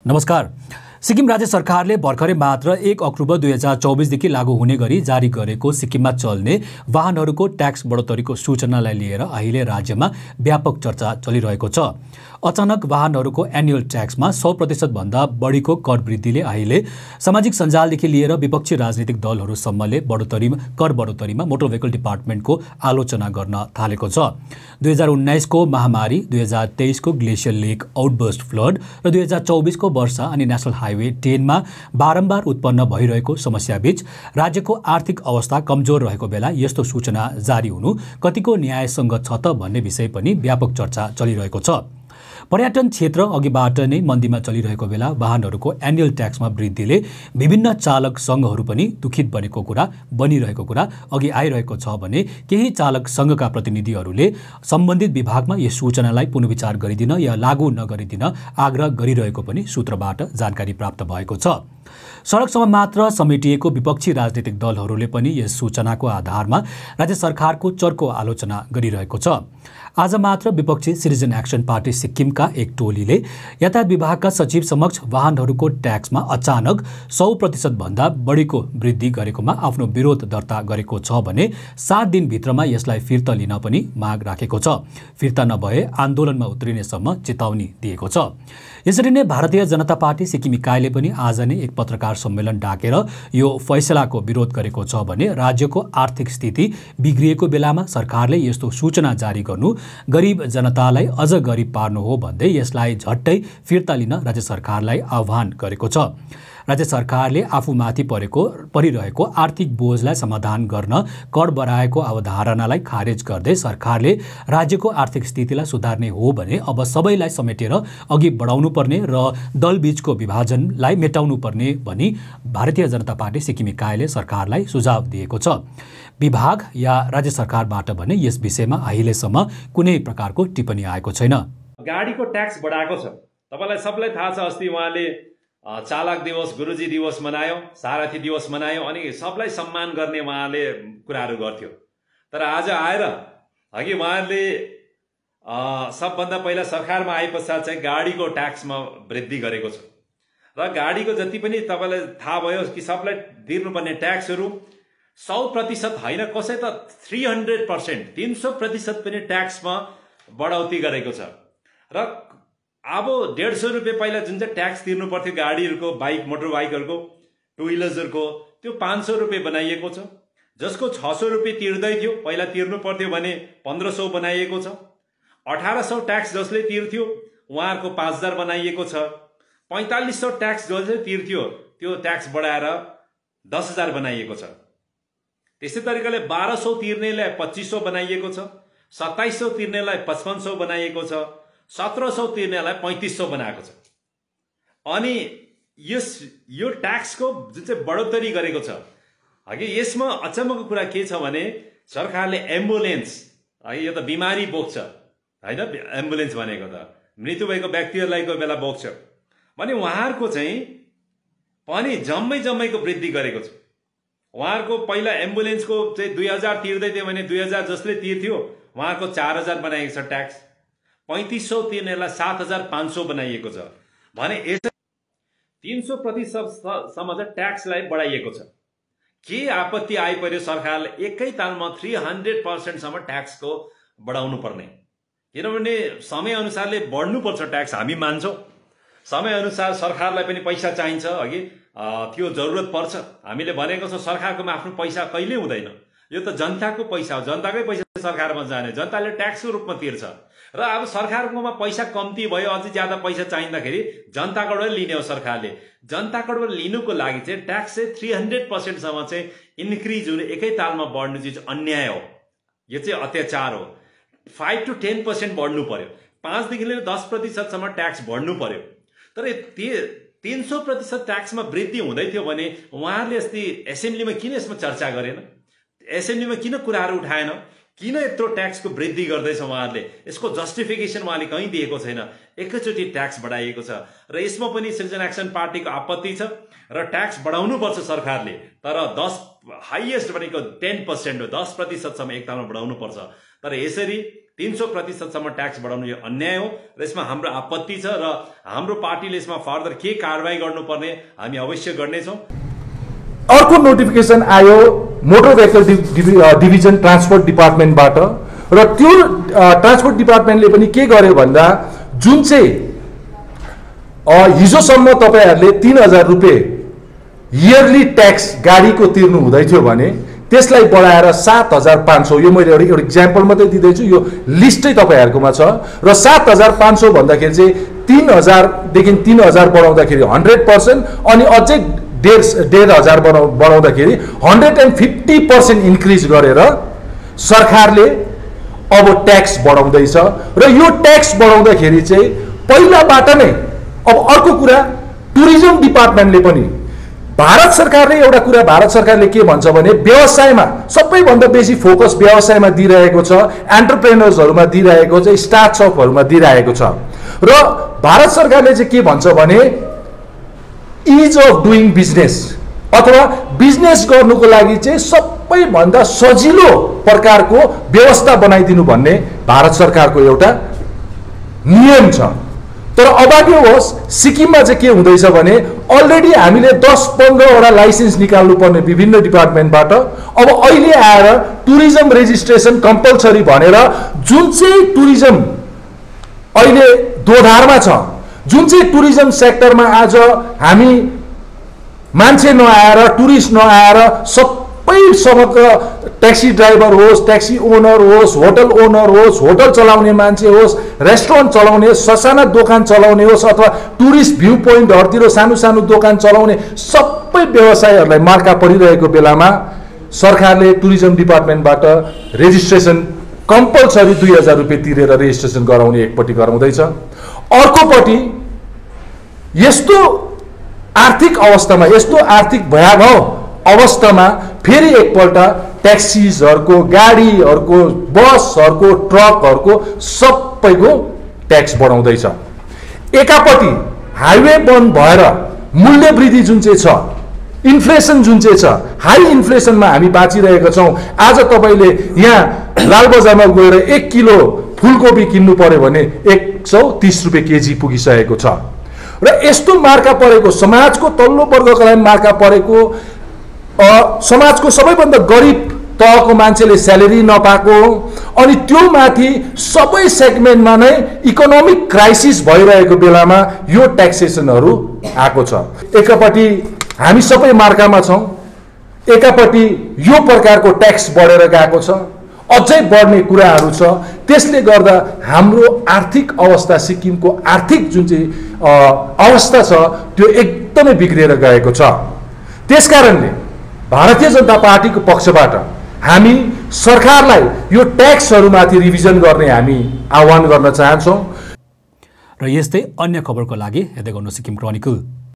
नमस्कार। सिक्किम राज्य सरकारले भर्खरै मात्र 1 अक्टोबर 2024 देखि लागू हुने गरी जारी गरेको सिक्किममा चल्ने वाहनहरूको ट्याक्स बढोत्तरीको सूचनालाई लिएर अहिले राज्यमा व्यापक चर्चा चलिरहेको छ। अचानक वाहनहरूको एनुअल ट्याक्समा 100% भन्दा बढीको कर वृद्धिले अहिले सामाजिक सञ्जालदेखि लिएर विपक्षी राजनीतिक दलहरूसम्मले कर बढोत्तरीमा मोटर भेहिकल डिपार्टमेन्टको आलोचना गर्न थालेको छ। 2019 को महामारी, 2023 को ग्लेसियर लेक आउटबर्स्ट फ्लड र 2024 को वर्षा अनि नेशनल हाइवे 10 मा बारम्बार उत्पन्न भइरहेको समस्याबीच राज्यको आर्थिक अवस्था कमजोर रहेको बेला यस्तो सूचना जारी हुनु कतिको न्यायसङ्गत छ त भन्ने विषय पनि व्यापक चर्चा चलिरहेको छ। पर्यटन क्षेत्र अघिबाट नै मन्दीमा चलिरहेको बेला वाहनहरूको एनुअल ट्याक्समा वृद्धिले विभिन्न चालक सङ्घहरू पनि दुखित बनिरहेको कुरा अघि आइरहेको छ भने केही चालक सङ्घका प्रतिनिधिहरूले सम्बन्धित विभागमा यस सूचनालाई पुनर्विचार गरिदिन या लागू नगरिदिन आग्रह गरिरहेको पनि सूत्रबाट जानकारी प्राप्त भएको छ। सडकसम्म मात्र समेटिएको विपक्षी राजनीतिक दलहरूले पनि यस सूचनाको आधारमा राज्य सरकारको चर्को आलोचना गरिरहेको छ। आज मात्र विपक्षी सिटिजन एक्सन पार्टी सिक्किमका एक टोलीले यातायात विभागका सचिव समक्ष वाहनहरूको ट्याक्समा अचानक 100% भन्दा बढीको वृद्धि गरेकोमा आफ्नो विरोध दर्ता गरेको छ भने 7 दिनभित्रमा यसलाई फिर्ता लिन पनि माग राखेको छ। फिर्ता नभए आन्दोलनमा उत्रिनेसम्म चेतावनी दिएको छ। यसरी नै भारतीय जनता पार्टी सिक्किम इकाइले पनि आज नै एक पत्रकार सम्मेलन डाकेर यो फैसलाको विरोध गरेको छ भने राज्यको आर्थिक स्थिति बिग्रिएको बेलामा सरकारले यस्तो सूचना जारी गर्नु गरिब जनतालाई अझ गरिब पार्नु हो भन्दै यसलाई झट्टै फिर्ता लिन राज्य सरकारलाई आह्वान गरेको छ। राज्य सरकारले आफूमाथि परिरहेको आर्थिक बोझलाई समाधान गर्न कर बढाएको अवधारणालाई खारेज गर्दै सरकारले राज्यको आर्थिक स्थितिलाई सुधार्ने हो भने अब सबैलाई समेटेर अघि बढाउनु पर्ने र दलबीचको विभाजनलाई मेटाउनु पर्ने भनी भारतीय जनता पार्टी सिक्किम इकाइले सरकारलाई सुझाव दिएको छ। विभाग या राज्य सरकारबाट भने यस विषयमा अहिलेसम्म कुनै प्रकारको टिप्पणी आएको छैन। गाडीको ट्याक्स बढाएको छ। तपाईलाई सबलाई थाहा छ, अस्ति उहाँले चालक दिवस, गुरुजी दिवस मनायो, सारथी दिवस मनायो अनि सबलाई सम्मान गर्ने उहाँले कुराहरू गर्थ्यो। तर आज आएर अघि उहाँले सबभन्दा पहिला सरकारमा आए पश्चात चाहिँ गाडीको ट्याक्समा वृद्धि गरेको छ र गाडीको जति पनि तपाईँलाई थाहा भयो कि सबलाई तिर्नुपर्ने ट्याक्सहरू 100% होइन, कसै त 300%, 300% पनि ट्याक्समा बढाउती गरेको छ। र अब 150 रुपियाँ पहिला जुन चाहिँ ट्याक्स तिर्नु पर्थ्यो गाडीहरूको, मोटर बाइकहरूको, टु व्हिलर्सहरूको, त्यो 500 रुपियाँ बनाइएको छ। जसको 600 रुपियाँ तिर्दै थियो पहिला तिर्नु पर्थ्यो भने 1500 बनाइएको छ। 1800 ट्याक्स जसले तिर्थ्यो उहाँहरूको 5000 बनाइएको छ। 4500 ट्याक्स जसले तिर्थ्यो त्यो ट्याक्स बढाएर 10000 बनाइएको छ। त्यसै तरिकाले 1200 तिर्नेलाई 2500 बनाइएको छ। 2700 तिर्नेलाई 5500 बनाइएको छ। 1700 तिर्नेलाई 3500 बनाएको छ। अनि यो ट्याक्सको जुन चाहिँ बढोत्तरी गरेको छ, अघि यसमा अचम्मको कुरा के छ भने सरकारले एम्बुलेन्स, यो त बिमारी बोक्छ होइन, एम्बुलेन्स भनेको त मृत्यु भएको व्यक्तिहरूलाई कोही बेला बोक्छ भने उहाँहरूको चाहिँ पनि जम्मैको वृद्धि गरेको छ। उहाँहरूको पहिला एम्बुलेन्सको चाहिँ 2000 तिर्दै थियो भने 2000 जसले तिर्थ्यो उहाँको 4000 बनाइएको छ ट्याक्स। 3500 तिर्नेलाई 7500 बनाइएको छ भने यसरी 300% सम्म चाहिँ ट्याक्सलाई बढाइएको छ। के आपत्ति आइपर्यो सरकारले एकै तालमा 300% सम्म ट्याक्सको बढाउनु पर्ने? किनभने समय अनुसारले बढ्नुपर्छ ट्याक्स, हामी मान्छौँ। समय अनुसार सरकारलाई पनि पैसा चाहिन्छ, अघि त्यो जरुरत पर्छ। हामीले भनेको छ सरकारकोमा आफ्नो पैसा कहिले हुँदैन, यो त जनताको पैसा हो, जनताकै पैसा सरकारमा जाने, जनताले ट्याक्सको रूपमा तिर्छ। र अब सरकारकोमा पैसा कम्ती भयो, अझै ज्यादा पैसा चाहिँदाखेरि जनताबाट लिने हो सरकारले। जनताबाट लिनुको लागि चाहिँ ट्याक्स चाहिँ 300% सम्म चाहिँ इन्क्रिज हुने, एकै तालमा बढ्नु चाहिँ अन्याय हो, यो चाहिँ अत्याचार हो। 5 to 10% बढ्नु पर्यो, 5 देखि लिएर 10% सम्म ट्याक्स बढ्नु पर्यो। तर 300% ट्याक्समा वृद्धि हुँदै थियो भने उहाँहरूले अस्ति एसेम्ब्लीमा किन यसमा चर्चा गरेन? एसेम्ब्लीमा किन कुराहरू उठाएन? किन यत्रो ट्याक्सको वृद्धि गर्दैछ उहाँहरूले? यसको जस्टिफिकेसन उहाँले कहीँ दिएको छैन। एकैचोटि ट्याक्स बढाइएको छ र यसमा पनि सिटिजन एक्सन पार्टीको आपत्ति छ र ट्याक्स बढाउनुपर्छ सरकारले, तर 10 हाइएस्ट भनेको 10% हो, 10% सम्म एकतालमा बढाउनुपर्छ। तर यसरी 300% ट्याक्स बढाउनु यो अन्याय हो र यसमा हाम्रो आपत्ति छ र हाम्रो पार्टीले यसमा फर्दर के कारबाही गर्नुपर्ने हामी अवश्य गर्नेछौँ। अर्को नोटिफिकेसन आयो मोटर भेहिकल डिभिजन ट्रान्सपोर्ट डिपार्टमेन्टबाट र त्यो ट्रान्सपोर्ट डिपार्टमेन्टले पनि के गर्यो भन्दा जुन चाहिँ हिजोसम्म तपाईहरूले 3000 रुपियाँ इयरली ट्याक्स गाडीको तिर्नु हुँदै थियो भने त्यसलाई बढाएर 7500, यो मैले एउटा इक्जाम्पल मात्रै दिँदैछु, यो लिस्टै तपाईँहरूकोमा छ र 7500 भन्दाखेरि चाहिँ 3000 देखि 3000 बढाउँदाखेरि 100% अनि अझै 1500 बढाउँदाखेरि 150% इन्क्रिज गरेर सरकारले अब ट्याक्स बढाउँदैछ र यो ट्याक्स बढाउँदाखेरि चाहिँ पहिलाबाट नै अब अर्को कुरा टुरिज्म डिपार्टमेन्टले पनि भारत सरकारले के भन्छ भने व्यवसायमा सबैभन्दा बेसी फोकस व्यवसायमा दिइरहेको छ, एन्टरप्रेनर्सहरुमा दिइरहेको छ, स्टार्टअपहरुमा दिइरहेको छ र भारत सरकारले चाहिँ के भन्छ भने इज अफ डुइङ बिजनेस अथवा बिजनेस गर्नुको लागि चाहिँ सबैभन्दा सजिलो प्रकारको व्यवस्था बनाइदिनु भन्ने भारत सरकारको एउटा नियम छ। तर अभाग्य होस् सिक्किममा चाहिँ के हुँदैछ भने अलरेडी हामीले 10-15 वटा लाइसेन्स निकाल्नु पर्ने विभिन्न डिपार्टमेन्टबाट अब अहिले आएर टुरिज्म रेजिस्ट्रेसन कम्पलसरी भनेर जुन चाहिँ टुरिज्म अहिले दोधारमा छ, जुन चाहिँ टुरिज्म सेक्टरमा आज हामी मान्छे नआएर टुरिस्ट नआएर सबै समग्र ट्याक्सी ड्राइभर होस्, ट्याक्सी ओनर होस्, होटल ओनर होस्, होटल चलाउने मान्छे होस्, रेस्टुरेन्ट चलाउने, ससाना दोकान चलाउने होस् अथवा टुरिस्ट भ्यू पोइन्टहरुतिर सानो सानो दोकान चलाउने सबै व्यवसायहरूलाई मार्का परिरहेको बेलामा सरकारले टुरिज्म डिपार्टमेन्टबाट रेजिस्ट्रेसन कम्पलसरी 2000 रुपियाँ तिरेर रेजिस्ट्रेसन गराउने एकपट्टि गराउँदैछ। अर्कोपट्टि यस्तो आर्थिक अवस्थामा, यस्तो आर्थिक भयावह अवस्थामा फेरि एकपल्ट ट्याक्सीजहरुको, गाडीहरुको, बसहरुको, ट्रकहरुको सबैको ट्याक्स बढाउँदैछ। एकापट्टि हाइवे बन्द भएर मूल्य वृद्धि जुन चाहिँ छ, इन्फ्लेसन जुन चाहिँ छ, हाई इन्फ्लेसनमा हामी बाँचिरहेका छौं। आज तपाईले यहाँ लालबजारमा गएर 1 किलो फूलकोपी किन्नु पर्यो भने 130 रुपियाँ केजी पुगिसकेको छ र यस्तो मार्का परेको, समाजको तल्लो वर्गका लागि मार्का परेको, समाजको सबैभन्दा गरिब तहको मान्छेले स्यालेरी नपाएको अनि त्यो माथि सबै सेगमेन्टमा नै इकोनोमिक क्राइसिस भइरहेको बेलामा यो ट्याक्सेसनहरु आएको छ। एकापट्टि हामी सबै मार्कामा छौं, एकापट्टि यो प्रकारको ट्याक्स बढेर गएको छ, अझै बढ्ने कुराहरू छ। त्यसले गर्दा हाम्रो आर्थिक अवस्था, सिक्किमको आर्थिक जुन चाहिँ अवस्था छ त्यो एकदमै बिग्रेर गएको छ। त्यसकारणले भारतीय जनता पार्टीको पक्षबाट हामी सरकारलाई यो ट्याक्सहरुमाथि रिभिजन गर्ने हामी आह्वान गर्न चाहन्छौं। र यस्तै अन्य खबरको लागि हेर्दै गर्नु सिक्किम क्रोनिकल।